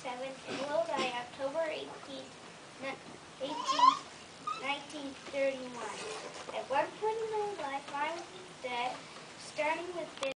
7th in Lodi, October 18th, 1931. At one point in my life, I was dead, starting with